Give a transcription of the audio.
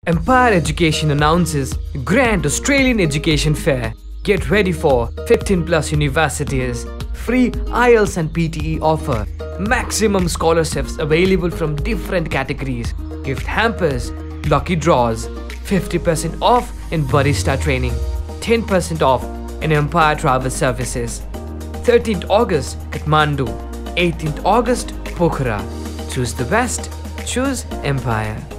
Empire Education announces Grand Australian Education Fair. Get ready for 15 plus universities, free IELTS and PTE offer, maximum scholarships available from different categories, gift hampers, lucky draws, 50% off in barista training, 10% off in Empire Travel Services. 13th August, Kathmandu. 18th August, Pokhara. Choose the best. Choose Empire.